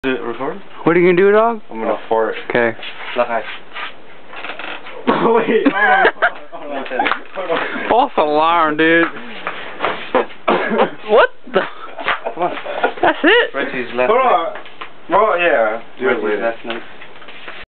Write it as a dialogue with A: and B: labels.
A: Is it recording?
B: What are you gonna do, dog?
A: I'm gonna fart.
B: Okay.
A: Lakay. Oh, wait. Hold on.
B: False alarm, dude. What the?
A: Come on.
B: That's it?
A: Reggie's last night. Oh, yeah. Reggie's last night.